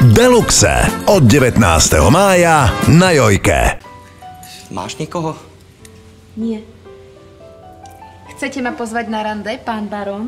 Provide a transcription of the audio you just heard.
Deluxe od 19. mája na Jojke. Máš niekoho? Nie. Chcete ma pozvať na rande, pán barón?